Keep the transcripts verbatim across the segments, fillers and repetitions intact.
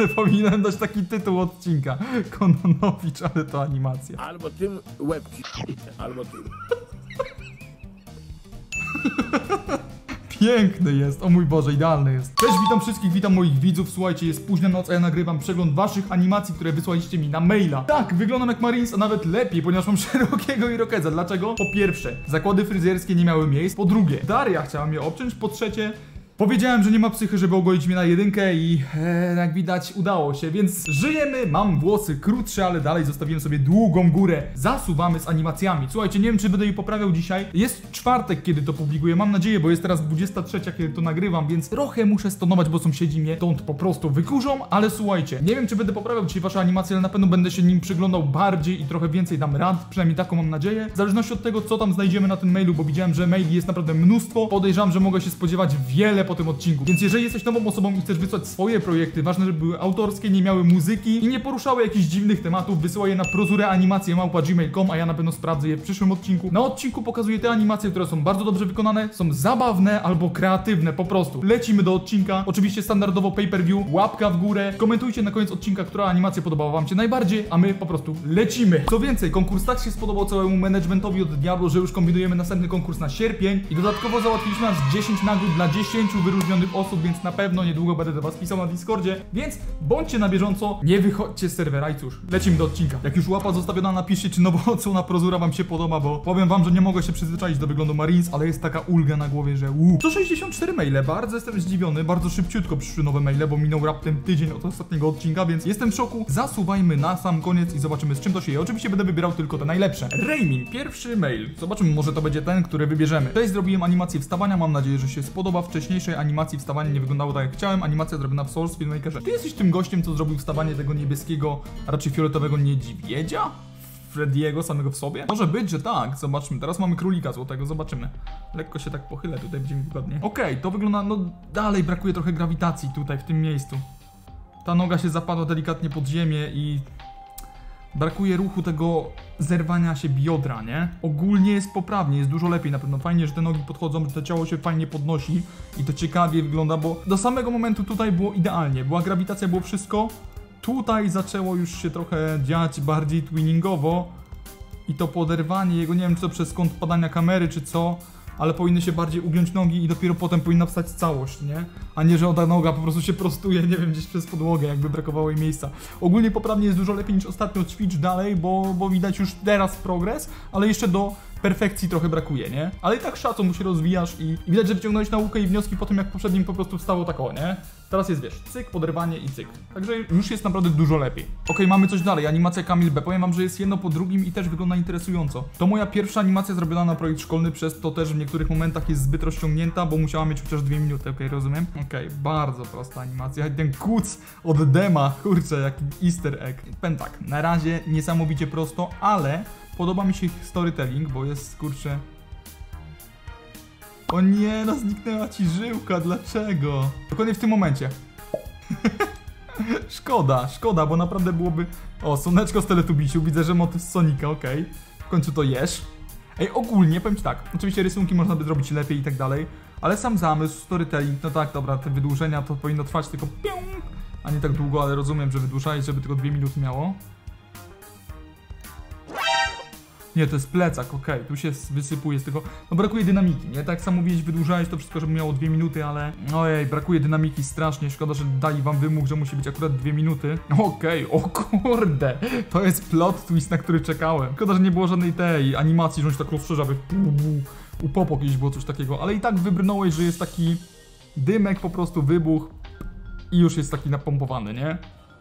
Powinienem dać taki tytuł odcinka. Kononowicz, ale to animacja. Albo tym łebki, albo tym. Piękny jest, o mój Boże, idealny jest. Cześć, witam wszystkich, witam moich widzów. Słuchajcie, jest późna noc, a ja nagrywam przegląd waszych animacji, które wysłaliście mi na maila. Tak, wyglądam jak Marines, a nawet lepiej, ponieważ mam szerokiego irokeza. Dlaczego? Po pierwsze, zakłady fryzjerskie nie miały miejsc. Po drugie, Daria chciała mnie obciąć. Po trzecie, powiedziałem, że nie ma psychy, żeby ogolić mnie na jedynkę i e, jak widać udało się, więc żyjemy, mam włosy krótsze, ale dalej zostawiłem sobie długą górę. Zasuwamy z animacjami. Słuchajcie, nie wiem, czy będę je poprawiał dzisiaj. Jest czwartek, kiedy to publikuję, mam nadzieję, bo jest teraz dwudziesta trzecia, kiedy to nagrywam, więc trochę muszę stonować, bo sąsiedzi mnie stąd po prostu wykurzą, ale słuchajcie, nie wiem, czy będę poprawiał dzisiaj wasze animacje, ale na pewno będę się nim przyglądał bardziej i trochę więcej dam rad, przynajmniej taką mam nadzieję. W zależności od tego, co tam znajdziemy na tym mailu, bo widziałem, że maili jest naprawdę mnóstwo, podejrzewam, że mogę się spodziewać wiele po tym odcinku. Więc jeżeli jesteś nową osobą i chcesz wysłać swoje projekty, ważne, żeby były autorskie, nie miały muzyki i nie poruszały jakichś dziwnych tematów, wysyłaj je na prozureanimacje małpa gmail kropka com, a ja na pewno sprawdzę je w przyszłym odcinku. Na odcinku pokazuję te animacje, które są bardzo dobrze wykonane, są zabawne albo kreatywne, po prostu. Lecimy do odcinka. Oczywiście standardowo pay-per-view, łapka w górę. Komentujcie na koniec odcinka, która animacja podobała wam się najbardziej, a my po prostu lecimy. Co więcej, konkurs tak się spodobał całemu managementowi od Diablo, że już kombinujemy następny konkurs na sierpień i dodatkowo załatwiliśmy aż dziesięć nagród dla dziesięciu wyróżnionych osób, więc na pewno niedługo będę do was pisał na Discordzie, więc bądźcie na bieżąco, nie wychodźcie z serwera i cóż, lecimy do odcinka. Jak już łapa zostawiona, napiszcie, czy nowa odsłona Prozura wam się podoba, bo powiem wam, że nie mogę się przyzwyczaić do wyglądu Marines, ale jest taka ulga na głowie, że uuu. sto sześćdziesiąt cztery maile, bardzo jestem zdziwiony, bardzo szybciutko przyszły nowe maile, bo minął raptem tydzień od ostatniego odcinka, więc jestem w szoku. Zasuwajmy na sam koniec i zobaczymy, z czym to się je. Oczywiście będę wybierał tylko te najlepsze. Raymin, pierwszy mail. Zobaczymy, może to będzie ten, który wybierzemy. Tutaj zrobiłem animację wstawania, mam nadzieję, że się spodoba. Wcześniejszej animacji wstawania nie wyglądało tak jak chciałem. Animacja zrobiona w Source Filmmakerze. Ty jesteś tym gościem, co zrobił wstawanie tego niebieskiego, a raczej fioletowego niedźwiedzia? Frediego samego w sobie? Może być, że tak. Zobaczmy. Teraz mamy królika złotego. Zobaczymy. Lekko się tak pochylę. Tutaj będzie mi wygodnie. Okej, okay, to wygląda... No dalej brakuje trochę grawitacji tutaj, w tym miejscu. Ta noga się zapadła delikatnie pod ziemię i... brakuje ruchu tego zerwania się biodra, nie? Ogólnie jest poprawnie, jest dużo lepiej na pewno. Fajnie, że te nogi podchodzą, że to ciało się fajnie podnosi i to ciekawie wygląda, bo do samego momentu tutaj było idealnie. Była grawitacja, było wszystko. Tutaj zaczęło już się trochę dziać bardziej twinningowo i to poderwanie jego, nie wiem czy to przez kąt padania kamery czy co, ale powinny się bardziej ugiąć nogi i dopiero potem powinna wstać całość, nie? A nie, że ta noga po prostu się prostuje, nie wiem, gdzieś przez podłogę, jakby brakowało jej miejsca. Ogólnie poprawnie jest dużo lepiej niż ostatnio, ćwicz dalej, bo, bo widać już teraz progres, ale jeszcze do perfekcji trochę brakuje, nie? Ale i tak szacun mu się rozwijasz i, i widać, że wyciągnąłeś naukę i wnioski po tym, jak poprzednim po prostu wstało tak o, nie? Teraz jest, wiesz, cyk, poderwanie i cyk. Także już jest naprawdę dużo lepiej. Okej, okay, mamy coś dalej. Animacja Kamil B. Powiem wam, że jest jedno po drugim i też wygląda interesująco. To moja pierwsza animacja zrobiona na projekt szkolny, przez to też w niektórych momentach jest zbyt rozciągnięta, bo musiała mieć chociaż dwie minuty, okej, okay, rozumiem? Okej, okay, bardzo prosta animacja. Ten kuc od Dema, kurczę, jaki easter egg. Powiem tak, na razie niesamowicie prosto, ale podoba mi się ich storytelling, bo jest, kurczę... O nie, no zniknęła ci żyłka, dlaczego? Dokładnie w tym momencie. Szkoda, szkoda, bo naprawdę byłoby... O, słoneczko z Teletubisiu, widzę, że motyw z Sonika, okej. Okay. W końcu to jesz. Ej, ogólnie, powiem ci tak, oczywiście rysunki można by zrobić lepiej i tak dalej, ale sam zamysł, storytelling, no tak, dobra, te wydłużenia to powinno trwać tylko pium, a nie tak długo, ale rozumiem, że wydłużałeś, żeby tylko dwie minuty miało. Nie, to jest plecak, okej, okay. Tu się wysypuje z tego... No brakuje dynamiki, nie? Tak samo mówiłeś, wydłużałeś to wszystko, żeby miało dwie minuty, ale... Ojej, brakuje dynamiki strasznie, szkoda, że dali wam wymóg, że musi być akurat dwie minuty. Okej, okay. O kurde, to jest plot twist, na który czekałem. Szkoda, że nie było żadnej tej animacji, że on się tak rozszerza, by... U popo kiedyś było coś takiego, ale i tak wybrnąłeś, że jest taki... Dymek, po prostu wybuch i już jest taki napompowany, nie?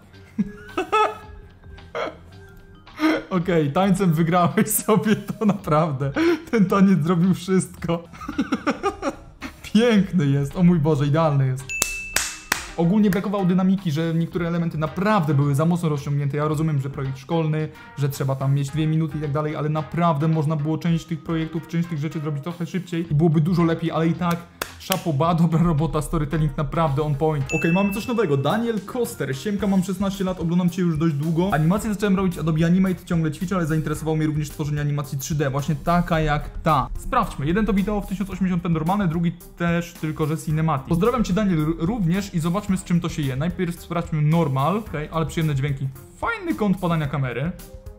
Okej, okay, tańcem wygrałeś sobie, to naprawdę. Ten taniec zrobił wszystko. Piękny jest, o mój Boże, idealny jest. Ogólnie brakowało dynamiki, że niektóre elementy naprawdę były za mocno rozciągnięte. Ja rozumiem, że projekt szkolny, że trzeba tam mieć dwie minuty i tak dalej, ale naprawdę można było część tych projektów, część tych rzeczy zrobić trochę szybciej i byłoby dużo lepiej, ale i tak Szapoba, dobra robota, storytelling naprawdę on point. Okej, okay, mamy coś nowego. Daniel Koster. Siemka, mam szesnaście lat, oglądam cię już dość długo. Animację zacząłem robić Adobe Animate, ciągle ćwiczę, ale zainteresowało mnie również tworzenie animacji trzy D. Właśnie taka jak ta. Sprawdźmy. Jeden to wideo w tysiąc osiemdziesiąt p normalne, drugi też, tylko że cinematic. Pozdrawiam cię, Daniel, również i zobaczmy, z czym to się je. Najpierw sprawdźmy normal, okej, okay, ale przyjemne dźwięki. Fajny kąt podania kamery.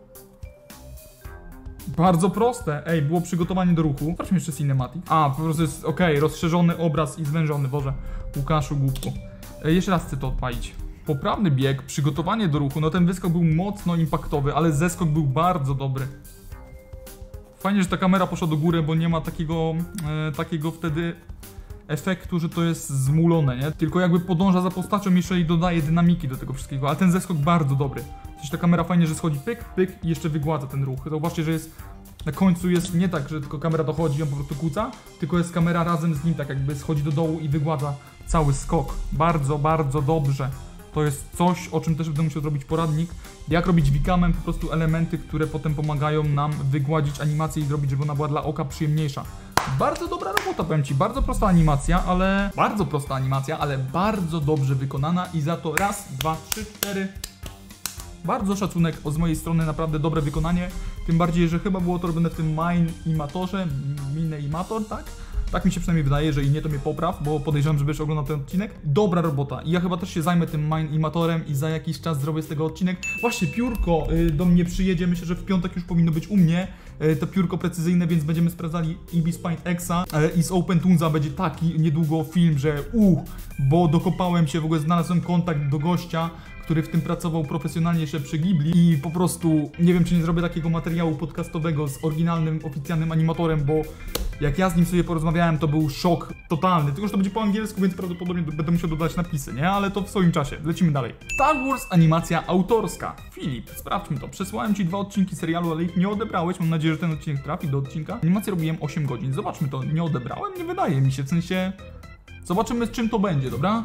Bardzo proste. Ej, było przygotowanie do ruchu. Sprawdźmy jeszcze cinematic. A, po prostu jest, okej, okay, rozszerzony obraz i zwężony. Boże, Łukaszu, głupku. Ej, jeszcze raz chcę to odpalić. Poprawny bieg, przygotowanie do ruchu. No ten wyskok był mocno impaktowy, ale zeskok był bardzo dobry. Fajnie, że ta kamera poszła do góry, bo nie ma takiego, e, takiego wtedy efektu, że to jest zmulone, nie? Tylko jakby podąża za postacią jeszcze i dodaje dynamiki do tego wszystkiego. Ale ten zeskok bardzo dobry. Coś ta kamera fajnie, że schodzi pyk, pyk i jeszcze wygładza ten ruch. Zauważcie, że jest na końcu jest nie tak, że tylko kamera dochodzi i on po prostu kłóca, tylko jest kamera razem z nim, tak jakby schodzi do dołu i wygładza cały skok. Bardzo, bardzo dobrze. To jest coś, o czym też będę musiał zrobić poradnik. Jak robić wikamem po prostu elementy, które potem pomagają nam wygładzić animację i zrobić, żeby ona była dla oka przyjemniejsza. Bardzo dobra robota, powiem ci. Bardzo prosta animacja, ale... Bardzo prosta animacja, ale bardzo dobrze wykonana i za to raz, dwa, trzy, cztery... Bardzo szacunek z mojej strony, naprawdę dobre wykonanie. Tym bardziej, że chyba było to robione w tym Mine-Imatorze, Mine-Imator, tak? Tak mi się przynajmniej wydaje, że i nie to mnie popraw, bo podejrzewam, że będziesz oglądał ten odcinek. Dobra robota i ja chyba też się zajmę tym Mine-Imatorem i za jakiś czas zrobię z tego odcinek. Właśnie piórko y, do mnie przyjedzie, myślę, że w piątek już powinno być u mnie. Y, to piórko precyzyjne, więc będziemy sprawdzali Ibis Paint Exa y, i z OpenToonza będzie taki niedługo film, że uh, bo dokopałem się, w ogóle znalazłem kontakt do gościa, który w tym pracował profesjonalnie jeszcze przy Ghibli i po prostu nie wiem, czy nie zrobię takiego materiału podcastowego z oryginalnym, oficjalnym animatorem, bo jak ja z nim sobie porozmawiałem, to był szok totalny. Tylko że to będzie po angielsku, więc prawdopodobnie będę musiał dodać napisy, nie? Ale to w swoim czasie. Lecimy dalej. Star Wars animacja autorska. Filip, sprawdźmy to. Przesłałem ci dwa odcinki serialu, ale ich nie odebrałeś. Mam nadzieję, że ten odcinek trafi do odcinka. Animację robiłem osiem godzin. Zobaczmy to. Nie odebrałem? Nie wydaje mi się. W sensie... Zobaczymy, z czym to będzie, dobra?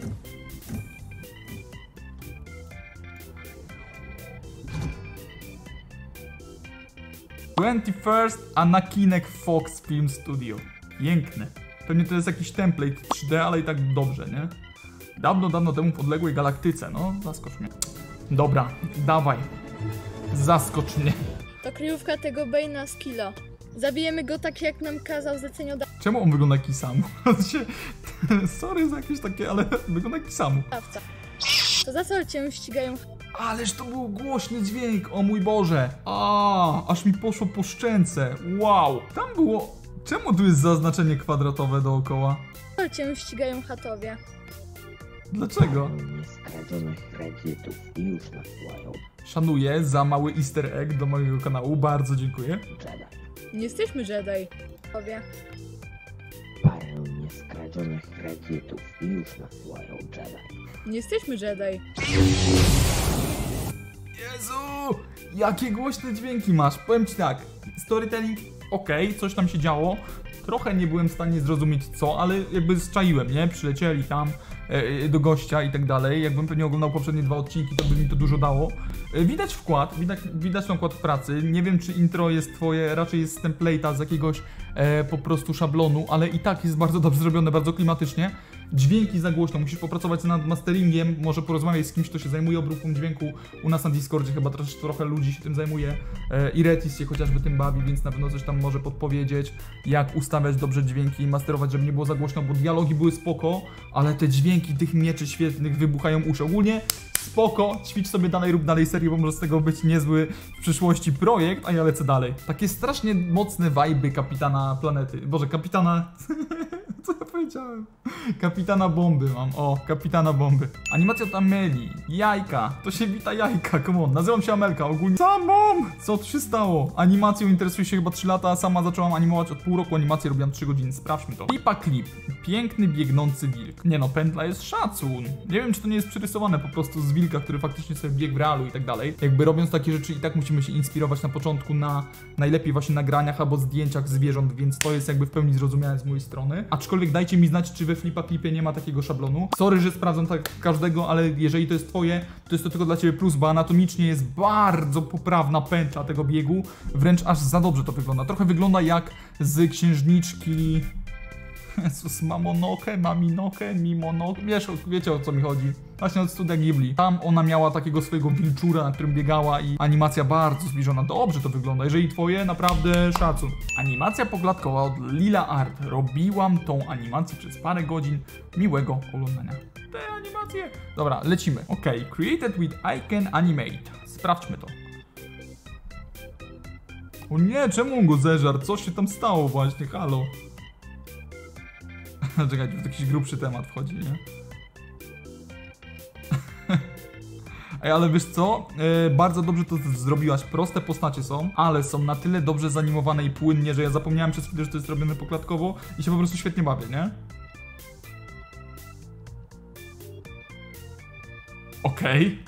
twenty-first Anakinek Fox Film Studio. Piękne. Pewnie to jest jakiś template trzy D, ale i tak dobrze, nie? Dawno, dawno temu w odległej galaktyce. No, zaskocz mnie. Dobra, dawaj. Zaskocz mnie. To kryjówka tego Bane'a z Kilo. Zabijemy go tak, jak nam kazał zleceniodawca. Czemu on wygląda jak Kisamu? Sorry za jakieś takie, ale wygląda jak Kisamu. To za co cię ścigają? Ależ to był głośny dźwięk, o mój Boże. A, aż mi poszło po szczęce. Wow. Tam było... Czemu tu jest zaznaczenie kwadratowe dookoła? Za co cię ścigają chatowie? Dlaczego? Nieskradzionych kredietów i już nasłają. Szanuję za mały easter egg do mojego kanału, bardzo dziękuję. Jedi. Nie jesteśmy Jedi. Chatowie. Parę nieskradzionych kredietów i już nasłają Jedi. Nie jesteśmy Jedi. Jezu! Jakie głośne dźwięki masz. Powiem ci tak, storytelling okej, okay, coś tam się działo. Trochę nie byłem w stanie zrozumieć co, ale jakby zczaiłem, nie? Przylecieli tam e, do gościa i tak dalej. Jakbym pewnie oglądał poprzednie dwa odcinki, to by mi to dużo dało. E, widać wkład, widać, widać ten wkład w pracy. Nie wiem, czy intro jest twoje, raczej jest z template'a, z jakiegoś e, po prostu szablonu, ale i tak jest bardzo dobrze zrobione, bardzo klimatycznie. Dźwięki za głośno, musisz popracować nad masteringiem, może porozmawiać z kimś, kto się zajmuje obróbką dźwięku. U nas na Discordzie chyba też trochę ludzi się tym zajmuje. E, I Retis się chociażby tym bawi, więc na pewno coś tam może podpowiedzieć, jak ustawiać dobrze dźwięki i masterować, żeby nie było za głośno, bo dialogi były spoko, ale te dźwięki tych mieczy świetnych wybuchają uszy. Ogólnie spoko, ćwicz sobie dalej, rób dalej serię, bo może z tego być niezły w przyszłości projekt, a ja lecę dalej. Takie strasznie mocne vibe'y Kapitana Planety, boże, Kapitana... Co ja powiedziałem? Kapitana Bomby mam, o, Kapitana Bomby. Animacja od Ameli, jajka, to się wita jajka, come on. Nazywam się Amelka, ogólnie... Samom! Co tu się stało? Animacją interesuję się chyba trzy lata, sama zaczęłam animować od pół roku, animację robiłam trzy godziny, sprawdźmy to. Lipa Clip, piękny biegnący wilk. Nie no, pętla jest szacun. Nie wiem, czy to nie jest przerysowane po prostu z wilka, który faktycznie sobie biegł w realu i tak dalej. Jakby robiąc takie rzeczy i tak musimy się inspirować na początku na najlepiej właśnie nagraniach albo zdjęciach zwierząt, więc to jest jakby w pełni zrozumiałe z mojej strony. Aczkolwiek dajcie mi znać, czy we Flipa Clipie nie ma takiego szablonu. Sorry, że sprawdzam tak każdego, ale jeżeli to jest twoje, to jest to tylko dla ciebie plus, bo anatomicznie jest bardzo poprawna pętla tego biegu. Wręcz aż za dobrze to wygląda. Trochę wygląda jak z księżniczki... Jezus, Mamonoke, Maminoke, Mimonoke, wiesz, wiecie o co mi chodzi. Właśnie od Studia Ghibli. Tam ona miała takiego swojego wilczura, na którym biegała i animacja bardzo zbliżona. Dobrze to wygląda, jeżeli twoje, naprawdę szacun. Animacja poklatkowa od Lila Art. Robiłam tą animację przez parę godzin. Miłego oglądania. Te animacje. Dobra, lecimy. Ok, created with Icon Animate. Sprawdźmy to. O nie, czemu on go zeżarł? Co się tam stało właśnie? Halo. Czekaj, tu jakiś grubszy temat wchodzi, nie? Ej, ale wiesz co? Yy, bardzo dobrze to zrobiłaś. Proste postacie są, ale są na tyle dobrze zanimowane i płynnie, że ja zapomniałem przez chwilę, że to jest robione poklatkowo i się po prostu świetnie bawię, nie? Okej.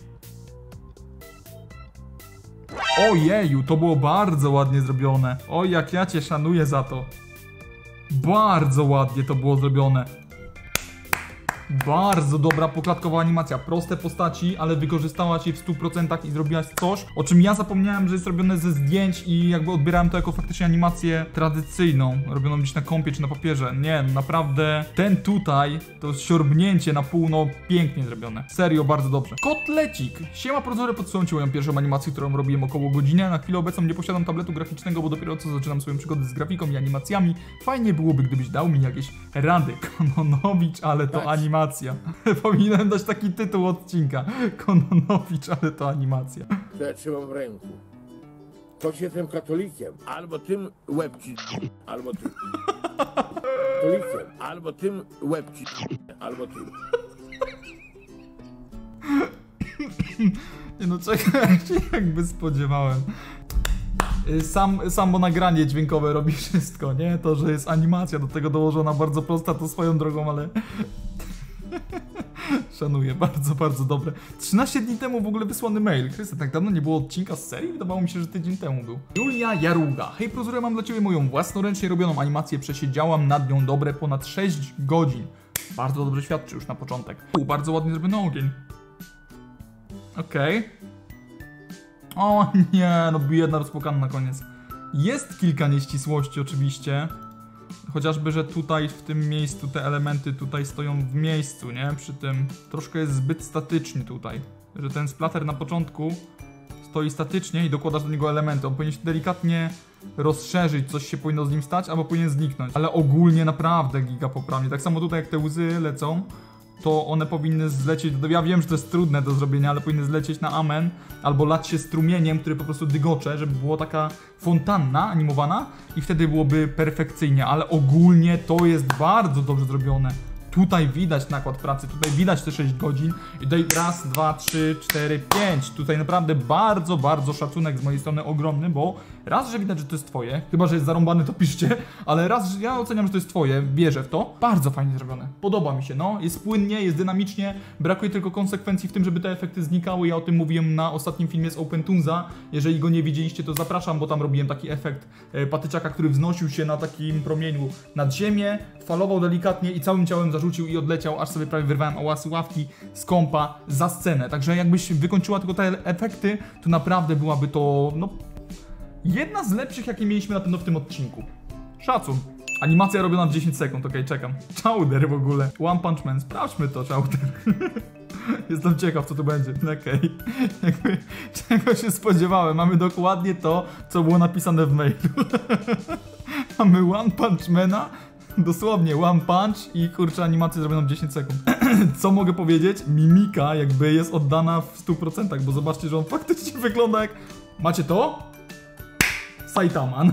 Okay. Ojeju, to było bardzo ładnie zrobione. Oj, jak ja cię szanuję za to. Bardzo ładnie to było zrobione. Bardzo dobra poklatkowa animacja. Proste postaci, ale wykorzystałaś je w stu procentach i zrobiłaś coś, o czym ja zapomniałem, że jest robione ze zdjęć i jakby odbierałem to jako faktycznie animację tradycyjną, robioną gdzieś na kompie czy na papierze. Nie, naprawdę ten tutaj, to siorbnięcie na pół, no pięknie zrobione. Serio, bardzo dobrze. Kotlecik. Siema Prozory, podsyłam ci moją pierwszą animację, którą robiłem około godziny. Na chwilę obecną nie posiadam tabletu graficznego, bo dopiero co zaczynam swoją przygodę z grafiką i animacjami. Fajnie byłoby, gdybyś dał mi jakieś rady. Kononowicz, ale to Tak. animacja. Powinienem dać taki tytuł odcinka. Kononowicz, ale to animacja. Co ja trzymam w ręku. To się tym katolikiem, albo tym łeb ci, albo tym. Katolikiem, albo tym łeb ci, albo tym. Nie no, czekaj, ja się jakby spodziewałem. Sam, samo nagranie dźwiękowe robi wszystko, nie? To, że jest animacja do tego dołożona bardzo prosta, to swoją drogą, ale... Szanuję, bardzo, bardzo dobre. trzynaście dni temu w ogóle wysłany mail. Chryste, tak dawno nie było odcinka z serii? Wydawało mi się, że tydzień temu był. Julia Jaruga. Hej Prozorze, mam dla ciebie moją własnoręcznie robioną animację. Przesiedziałam nad nią dobre ponad sześć godzin. Bardzo dobrze świadczy już na początek. U, bardzo ładnie zrobiony ogień. Okej. Okay. O nie, no biedna rozpłakana na koniec. Jest kilka nieścisłości oczywiście. Chociażby, że tutaj w tym miejscu te elementy tutaj stoją w miejscu, nie? Przy tym troszkę jest zbyt statycznie tutaj. Że ten splatter na początku stoi statycznie i dokładasz do niego elementy. On powinien się delikatnie rozszerzyć, coś się powinno z nim stać, albo powinien zniknąć. Ale ogólnie naprawdę giga poprawnie. Tak samo tutaj jak te łzy lecą, to one powinny zlecieć, ja wiem, że to jest trudne do zrobienia, ale powinny zlecieć na amen, albo lać się strumieniem, który po prostu dygocze, żeby była taka fontanna animowana i wtedy byłoby perfekcyjnie, ale ogólnie to jest bardzo dobrze zrobione. Tutaj widać nakład pracy, tutaj widać te sześć godzin i tutaj raz, dwa, trzy, cztery, pięć. Tutaj naprawdę bardzo, bardzo szacunek z mojej strony ogromny, bo raz, że widać, że to jest twoje, chyba, że jest zarąbane, to piszcie, ale raz, że ja oceniam, że to jest twoje, wierzę w to. Bardzo fajnie zrobione. Podoba mi się, no. Jest płynnie, jest dynamicznie, brakuje tylko konsekwencji w tym, żeby te efekty znikały. Ja o tym mówiłem na ostatnim filmie z OpenToonza. Jeżeli go nie widzieliście, to zapraszam, bo tam robiłem taki efekt e, patyczaka, który wznosił się na takim promieniu nad ziemię, falował delikatnie i całym ciałem zarzucił i odleciał, aż sobie prawie wyrwałem ałasy ławki z kompa za scenę. Także jakbyś wykończyła tylko te efekty, to naprawdę byłaby to, no, jedna z lepszych, jakie mieliśmy na pewno w tym odcinku. Szacun. Animacja robiona w dziesięć sekund, okej, okay, czekam. Chowder w ogóle. One Punch Man, sprawdźmy to, Chowder. Jestem ciekaw, co tu będzie. Okej. Okay. Jakby, czego się spodziewałem? Mamy dokładnie to, co było napisane w mailu. Mamy One Punch Mana, dosłownie One Punch i kurczę animację zrobioną w dziesięć sekund. Co mogę powiedzieć? Mimika jakby jest oddana w stu procentach, bo zobaczcie, że on faktycznie wygląda jak... Macie to? Saitaman.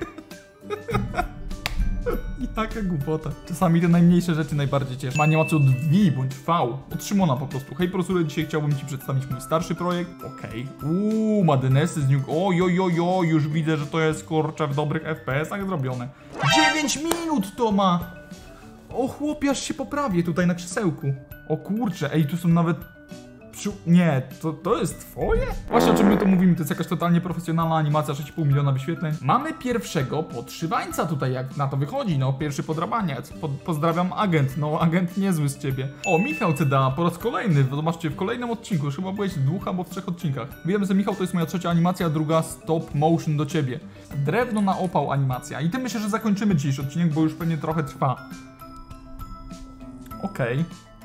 I taka głupota. Czasami te najmniejsze rzeczy najbardziej cieszą. Animację od V bądź V. Od Szymona po prostu. Hej Prosury, dzisiaj chciałbym ci przedstawić mój starszy projekt. Okej. Okay. Uuu, Madynesy z New... Oj, oj, oj, oj, już widzę, że to jest kurczę w dobrych F P S-ach zrobione. dziewięć minut to ma! O chłopiaż się poprawię tutaj na krzesełku. O kurczę, ej, tu są nawet... Nie, to, to jest twoje? Właśnie o czym my to mówimy, to jest jakaś totalnie profesjonalna animacja, sześć i pół miliona wyświetleń. Mamy pierwszego podszywańca tutaj, jak na to wychodzi, no, pierwszy podrabaniec. Po, pozdrawiam agent, no, agent niezły z ciebie. O, Michał C D A po raz kolejny, zobaczcie, w kolejnym odcinku, już chyba byłeś w dwóch albo w trzech odcinkach. Wiem, że Michał to jest moja trzecia animacja, druga stop motion do ciebie. Drewno na opał animacja i tym myślę, że zakończymy dzisiejszy odcinek, bo już pewnie trochę trwa. Okej.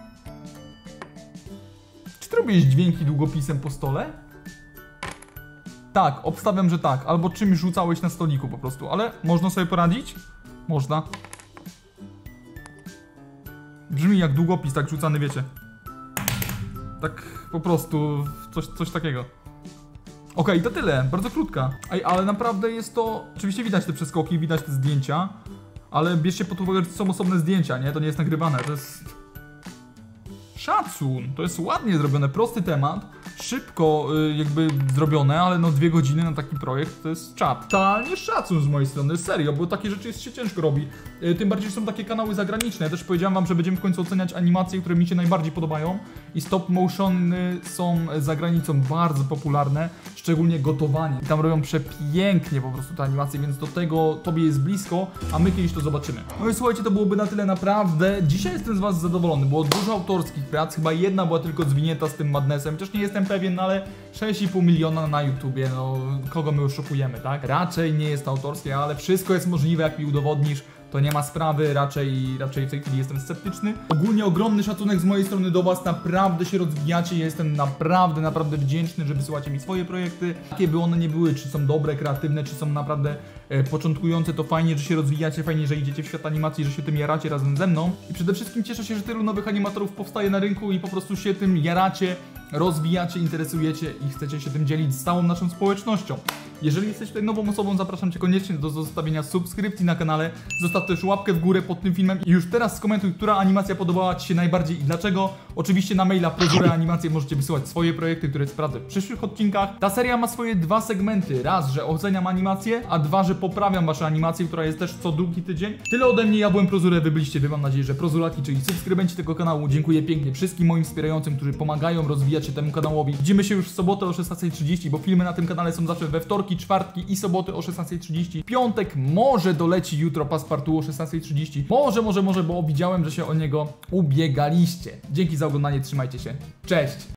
Czy ty robisz dźwięki długopisem po stole? Tak, obstawiam, że tak. Albo czymś rzucałeś na stoliku po prostu, ale można sobie poradzić? Można. Brzmi jak długopis, tak rzucany, wiecie. Tak po prostu, coś, coś takiego. Okej, okay, to tyle, bardzo krótka. Ej, ale naprawdę jest to... Oczywiście widać te przeskoki, widać te zdjęcia, ale bierzcie pod uwagę, że to są osobne zdjęcia, nie? To nie jest nagrywane, to jest... Szacun, to jest ładnie zrobione, prosty temat, szybko y, jakby zrobione, ale no dwie godziny na taki projekt to jest czad. Totalnie szacun z mojej strony, serio, bo takie rzeczy jest się ciężko robi. Y, tym bardziej, że są takie kanały zagraniczne. Ja też powiedziałem wam, że będziemy w końcu oceniać animacje, które mi się najbardziej podobają i stop motiony są za granicą bardzo popularne, szczególnie gotowanie. I tam robią przepięknie po prostu te animacje, więc do tego tobie jest blisko, a my kiedyś to zobaczymy. No i słuchajcie, to byłoby na tyle naprawdę. Dzisiaj jestem z was zadowolony, było dużo autorskich prac, chyba jedna była tylko zwinięta z tym Madnessem, chociaż nie jestem pewien, no ale sześć i pół miliona na YouTubie, no kogo my oszukujemy, tak? Raczej nie jest to autorskie, ale wszystko jest możliwe, jak mi udowodnisz. To nie ma sprawy, raczej, raczej w tej chwili jestem sceptyczny. Ogólnie ogromny szacunek z mojej strony do was, naprawdę się rozwijacie, jestem naprawdę, naprawdę wdzięczny, że wysyłacie mi swoje projekty. Jakie by one nie były, czy są dobre, kreatywne, czy są naprawdę e, początkujące, to fajnie, że się rozwijacie, fajnie, że idziecie w świat animacji, że się tym jaracie razem ze mną. I przede wszystkim cieszę się, że tylu nowych animatorów powstaje na rynku i po prostu się tym jaracie, rozwijacie, interesujecie i chcecie się tym dzielić z całą naszą społecznością. Jeżeli jesteś tutaj nową osobą, zapraszam cię koniecznie do zostawienia subskrypcji na kanale. Zostaw też łapkę w górę pod tym filmem i już teraz skomentuj, która animacja podobała ci się najbardziej i dlaczego. Oczywiście na maila Prozure Animacje możecie wysyłać swoje projekty, które sprawdzę w przyszłych odcinkach. Ta seria ma swoje dwa segmenty. Raz, że oceniam animacje, a dwa, że poprawiam wasze animacje, która jest też co drugi tydzień. Tyle ode mnie, ja byłem Prozure, wy byliście wy, mam nadzieję, że Prozuraki, czyli subskrybenci tego kanału. Dziękuję pięknie wszystkim moim wspierającym, którzy pomagają rozwijać się temu kanałowi. Widzimy się już w sobotę o szesnastej trzydzieści, bo filmy na tym kanale są zawsze we wtorki, czwartki i soboty o szesnastej trzydzieści. Piątek może doleci jutro Passepartout o szesnastej trzydzieści. Może, może, może, bo widziałem, że się o niego ubiegaliście. Dzięki za oglądanie, trzymajcie się. Cześć!